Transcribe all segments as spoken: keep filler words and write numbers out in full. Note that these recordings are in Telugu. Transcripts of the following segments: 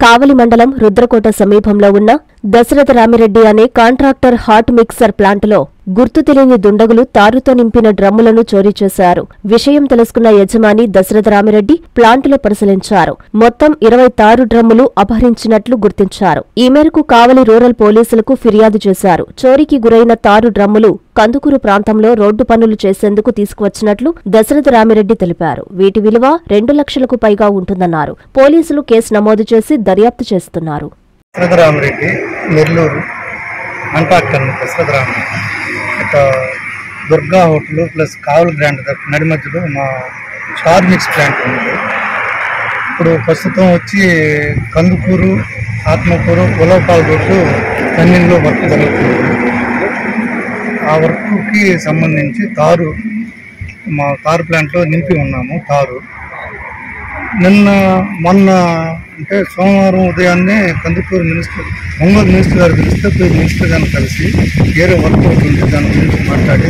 కావలి మండలం రుద్రకోట సమీపంలో ఉన్న దశరథ రామిరెడ్డి అనే కాంట్రాక్టర్ హాట్ మిక్సర్ ప్లాంటులో గుర్తు తెలియని దుండగులు తారుతో నింపిన డ్రమ్ములను చోరీ చేశారు. విషయం తెలుసుకున్న యజమాని దశరథ రామిరెడ్డి ప్లాంటులో పరిశీలించారు. మొత్తం ఇరవై తారు డ్రమ్ములు అపహరించినట్లు గుర్తించారు. ఈ మేరకు కావలి రూరల్ పోలీసులకు ఫిర్యాదు చేశారు. చోరీకి గురైన తారు డ్రమ్ములు కందుకూరు ప్రాంతంలో రోడ్డు పనులు చేసేందుకు తీసుకువచ్చినట్లు దశరథ రామిరెడ్డి తెలిపారు. వీటి విలువ రెండు లక్షలకు పైగా ఉంటుందన్నారు. పోలీసులు కేసు నమోదు చేసి దర్యాప్తు చేస్తున్నారు. దశరథ రామిరెడ్డి నెల్లూరు కాంట్రాక్టర్ దశరథ రామిరెడ్డి ఇక Durga hotel plus Kavali grand నడి మధ్యలో మా స్టార్ మిక్స్ ప్లాంట్ ఉంది. ఇప్పుడు ప్రస్తుతం వచ్చి కందుకూరు ఆత్మకూరు ఉలవపాల రోడ్డు రన్నింగ్లో వర్క్ జరుగుతుంది. ఆ వర్క్కి సంబంధించి తారు మా తారు ప్లాంట్లో నింపి ఉన్నాము. తారు నిన్న మొన్న అంటే సోమవారం ఉదయాన్నే కందుకూరు మినిస్టర్ ఒంగోలు మినిస్టర్ గారు పిలిస్తే పోయి మినిస్టర్ గారిని కలిసి వేరే వర్క్ ఒకటి ఉంది దాని గురించి మాట్లాడి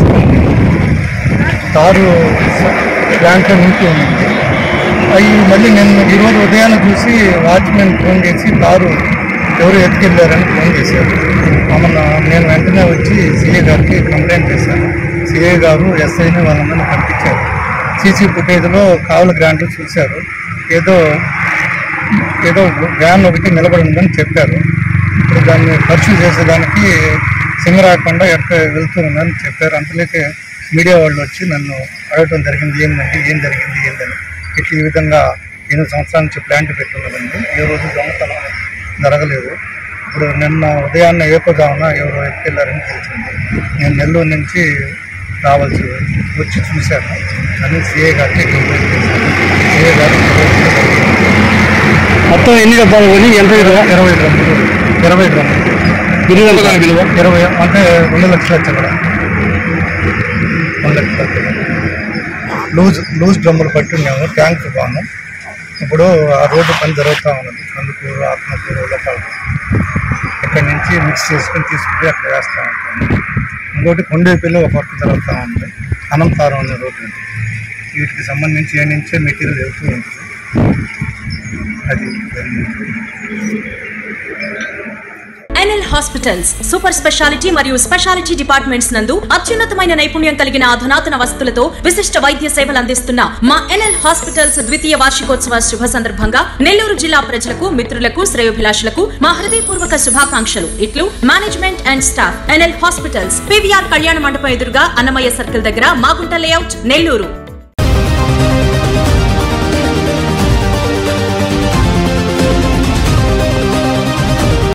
తారు ప్లాంట్లో నింపి ఉంది. అవి మళ్ళీ నేను ఈరోజు ఉదయాన్నే చూసి వాచ్మెన్ ఫోన్ చేసి తారు ఎవరు ఎత్తుకెళ్ళారని ఫోన్ చేశారు. మమ్మల్ని నేను వెంటనే వచ్చి సిఐ గారికి కంప్లైంట్ చేశాను. సిఐ గారు ఎస్ఐని వాళ్ళందరినీ పంపించారు. సీసీ ఫుటేజ్లో కావలి గ్రాంట్లు చూశారు. ఏదో ఏదో వ్యాన్ ఒకటి నిలబడి ఉందని చెప్పారు. ఇప్పుడు దాన్ని పర్సూ చేసేదానికి సింగరాకుండా ఎక్కడ వెళ్తూ ఉందని చెప్పారు. అంతలోకే మీడియా వాళ్ళు వచ్చి నన్ను అడగటం జరిగింది, ఏంటంటే ఏం జరిగింది ఏంటని. ఇట్లా ఈ విధంగా ఎనిమిది సంవత్సరాల నుంచి ప్లాంట్ పెట్టున్నదండి. ఏ రోజు దొంగతనం జరగలేదు. ఇప్పుడు నిన్న ఉదయాన్నే ఏకోదామన ఎవరు ఎత్తుకెళ్ళారని తెలిసింది. నేను నెల్లూరు నుంచి రావాల్సి వచ్చి చూశాను అని సిఐ గారికి కంప్లైంట్ చేశాను. సిఐ గారు మొత్తం ఎన్ని డబ్బాలు కొని ఎంత ఇరవై డ్రమ్ములు ఇరవై డ్రమ్ములు విలువ ఇరవై అంటే రెండు లక్షల చిల్లర రెండు లక్షల లూజ్ లూజ్ డ్రమ్ములు పట్టి ఉన్నాము. ట్యాంక్ బాను ఇప్పుడు ఆ రోడ్డు పని జరుగుతూ ఉన్నది. కందుకూరు ఆత్మకూరు ఉలపాల ఇక్కడి నుంచి మిక్స్ చేసుకుని తీసుకుంటే అక్కడ వేస్తూ ఉంటాము. ఇంకోటి కొండేపల్లి ఒక వర్క్ జరుగుతూ ఉంది. అనంతారం అనే రోడ్డు. వీటికి సంబంధించి ఏ నుంచే మెటీరియల్ వెళ్తూ ఉంటుంది. అది ఎన్ఎల్ హాస్పిటల్స్ సూపర్ స్పెషాలిటీ మరియు స్పెషాలిటీ డిపార్ట్మెంట్స్ నందు అత్యున్నతమైన నైపుణ్యం కలిగిన అధునాతన వసతులతో విశిష్ట వైద్య సేవలు అందిస్తున్న మా ఎన్ఎల్ హాస్పిటల్స్ ద్వితీయ వార్షికోత్సవ శుభ సందర్భంగా నెల్లూరు జిల్లా ప్రజలకు, మిత్రులకు, శ్రేయోభిలాషులకు మా హృదయపూర్వక శుభాకాంక్షలు. ఇట్లు management and staff. NL hospitals, PVR కళ్యాణ మండపం ఎదురుగా అన్నమయ్య సర్కిల్ దగ్గర, మాగుంట లేఅవుట్, నెల్లూరు.